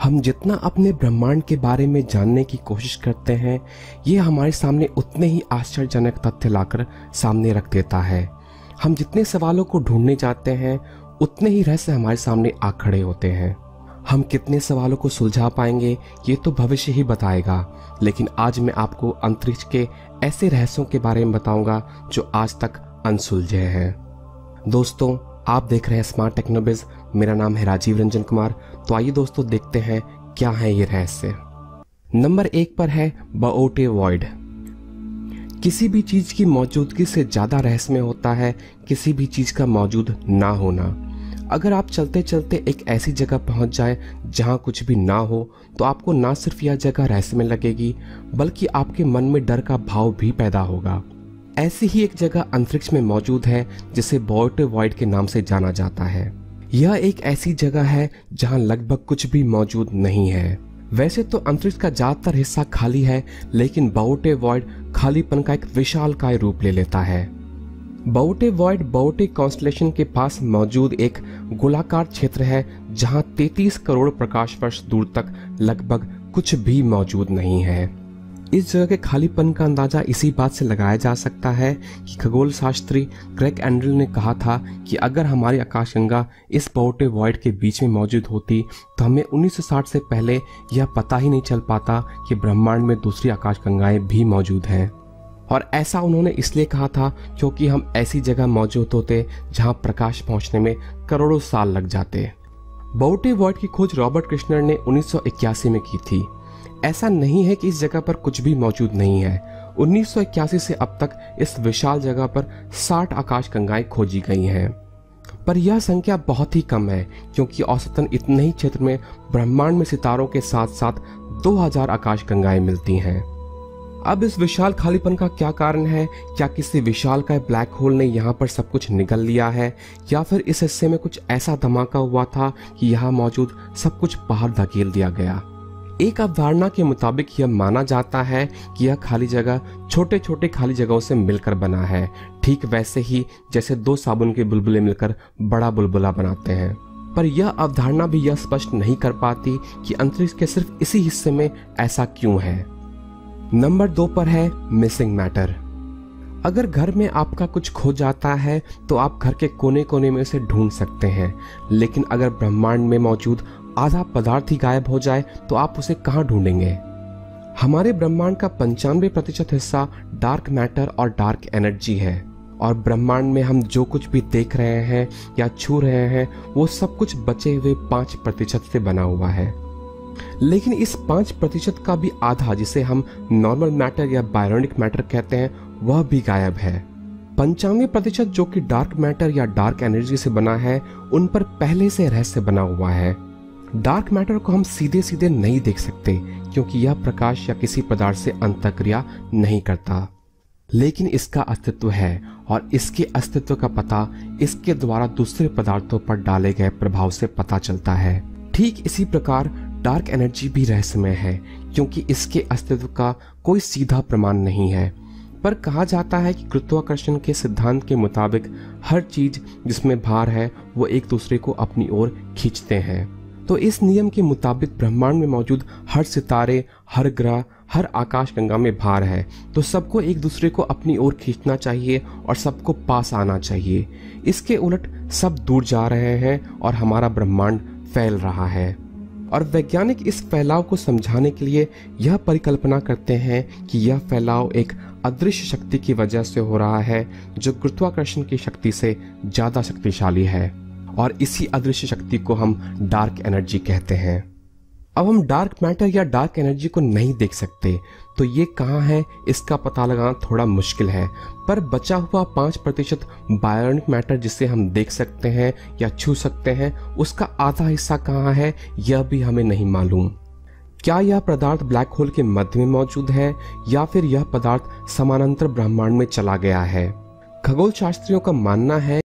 हम जितना अपने ब्रह्मांड के बारे में जानने की कोशिश करते हैं, ये हमारे सामने उतने ही आश्चर्यजनक तथ्य लाकर सामने रख देता है। हम जितने सवालों को ढूंढने जाते हैं, उतने ही रहस्य हमारे सामने आ खड़े होते हैं। हम कितने सवालों को सुलझा पाएंगे, ये तो भविष्य ही बताएगा। लेकिन आज मैं आपको अंतरिक्ष के ऐसे रहस्यों के बारे में बताऊंगा जो आज तक अनसुलझे हैं। दोस्तों, आप देख रहे हैं स्मार्ट टेक्नोबिज। मेरा नाम है राजीव रंजन कुमार। तो आइए दोस्तों, देखते हैं क्या है ये रहस्य। नंबर 1 पर है बाओटे वॉइड। किसी भी चीज की मौजूदगी से ज्यादा रहस्यमय होता है किसी भी चीज का मौजूद ना होना। अगर आप चलते चलते एक ऐसी जगह पहुंच जाए जहां कुछ भी ना हो, तो आपको ना सिर्फ यह जगह रहस्यमय लगेगी, बल्कि आपके मन में डर का भाव भी पैदा होगा। ऐसी ही एक जगह अंतरिक्ष में मौजूद है जिसे बाओटे वॉइड के नाम से जाना जाता है। यह एक ऐसी जगह है जहां लगभग कुछ भी मौजूद नहीं है। वैसे तो अंतरिक्ष का ज्यादातर हिस्सा खाली है, लेकिन बाओटे वॉइड खालीपन का एक विशालकाय रूप ले लेता है। बाओटे वॉइड बाओटे कॉन्स्टलेशन के पास मौजूद एक गोलाकार क्षेत्र है जहां 33 करोड़ प्रकाश वर्ष दूर तक लगभग कुछ भी मौजूद नहीं है। इस जगह के खालीपन का अंदाजा इसी बात से लगाया जा सकता है कि खगोल शास्त्री ग्रेग एंड्रिल ने कहा था कि अगर हमारी आकाशगंगा इस बाओटे वॉइड के बीच में मौजूद होती तो हमें 1960 से पहले यह पता ही नहीं चल पाता कि ब्रह्मांड में दूसरी आकाशगंगाएं भी मौजूद हैं। और ऐसा उन्होंने इसलिए कहा था क्योंकि हम ऐसी जगह मौजूद होते जहां प्रकाश पहुंचने में करोड़ों साल लग जाते। बाओटे वॉइड की खोज रॉबर्ट कृष्णर ने 1981 में की थी। ऐसा नहीं है कि इस जगह पर कुछ भी मौजूद नहीं है। 1981 से अब तक इस विशाल जगह पर 60 आकाशगंगाएं खोजी गई हैं। पर यह संख्या बहुत ही कम है, क्योंकि औसतन इतने ही क्षेत्र में ब्रह्मांड में सितारों के साथ साथ 2000 आकाशगंगाएं मिलती हैं। अब इस विशाल खालीपन का क्या कारण है? क्या किसी विशालकाय ब्लैक होल ने यहाँ पर सब कुछ निगल लिया है, या फिर इस हिस्से में कुछ ऐसा धमाका हुआ था कि यहाँ मौजूद सब कुछ बाहर धकेल दिया गया? एक अवधारणा के मुताबिक यह माना जाता है कि यह खाली जगह छोटे छोटे खाली जगहों से मिलकर बना है, ठीक वैसे ही जैसे 2 साबुन के बुलबुले मिलकर बड़ा बुलबुला बनाते हैं। पर यह अवधारणा भी यह स्पष्ट नहीं कर पाती कि अंतरिक्ष के सिर्फ इसी हिस्से में ऐसा क्यों है। नंबर 2 पर है मिसिंग मैटर। अगर घर में आपका कुछ खो जाता है तो आप घर के कोने कोने में उसे ढूंढ सकते हैं, लेकिन अगर ब्रह्मांड में मौजूद आधा पदार्थ ही गायब हो जाए तो आप उसे कहां ढूंढेंगे? हमारे ब्रह्मांड का 95% हिस्सा डार्क मैटर और डार्क एनर्जी है, और ब्रह्मांड में हम जो कुछ भी देख रहे हैं या छू रहे हैं वो सब कुछ बचे हुए 5% से बना हुआ है। लेकिन इस 5% का भी आधा, जिसे हम नॉर्मल मैटर या बायोनिक मैटर कहते हैं, वह भी गायब है। 95% जो कि डार्क मैटर या डार्क एनर्जी से बना है, उन पर पहले से रहस्य बना हुआ है। डार्क मैटर को हम सीधे सीधे नहीं देख सकते, क्योंकि यह प्रकाश या किसी पदार्थ से अंतःक्रिया नहीं करता, लेकिन इसका अस्तित्व है, और इसके अस्तित्व का पता इसके द्वारा दूसरे पदार्थों पर डाले गए प्रभाव से पता चलता है। ठीक इसी प्रकार डार्क एनर्जी भी रहस्यमय है, क्योंकि इसके अस्तित्व का कोई सीधा प्रमाण नहीं है। पर कहा जाता है कि गुरुत्वाकर्षण के सिद्धांत के मुताबिक हर चीज जिसमें भार है वो एक दूसरे को अपनी ओर खींचते हैं। तो इस नियम के मुताबिक ब्रह्मांड में मौजूद हर सितारे, हर ग्रह, हर आकाशगंगा में भार है, तो सबको एक दूसरे को अपनी ओर खींचना चाहिए और सबको पास आना चाहिए। इसके उलट सब दूर जा रहे हैं और हमारा ब्रह्मांड फैल रहा है। और वैज्ञानिक इस फैलाव को समझाने के लिए यह परिकल्पना करते हैं कि यह फैलाव एक अदृश्य शक्ति की वजह से हो रहा है, जो गुरुत्वाकर्षण की शक्ति से ज्यादा शक्तिशाली है, और इसी अदृश्य शक्ति को हम डार्क एनर्जी कहते हैं। अब हम डार्क मैटर या डार्क एनर्जी को नहीं देख सकते, तो ये कहाँ है इसका पता लगाना थोड़ा मुश्किल है। पर बचा हुआ 5% बायोनिक मैटर जिसे हम देख सकते हैं या छू सकते हैं, उसका आधा हिस्सा कहाँ है यह भी हमें नहीं मालूम। क्या यह पदार्थ ब्लैक होल के मध्य में मौजूद है, या फिर यह पदार्थ समानांतर ब्रह्मांड में चला गया है? खगोल शास्त्रियों का मानना है